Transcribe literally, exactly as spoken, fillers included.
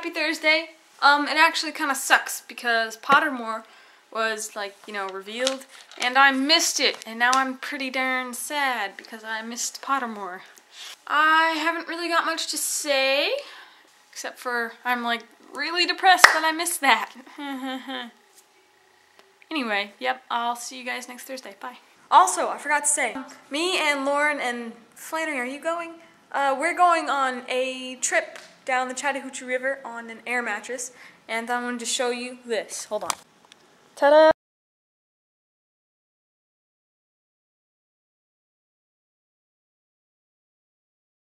happy Thursday. Um, it actually kind of sucks because Pottermore was, like, you know, revealed, and I missed it, and now I'm pretty darn sad because I missed Pottermore. I haven't really got much to say, except for I'm, like, really depressed that I missed that. Anyway, yep, I'll see you guys next Thursday. Bye. Also, I forgot to say, me and Lauren and Flannery, are you going? Uh, we're going on a trip down the Chattahoochee River on an air mattress, and I'm going to show you this. Hold on. Ta-da!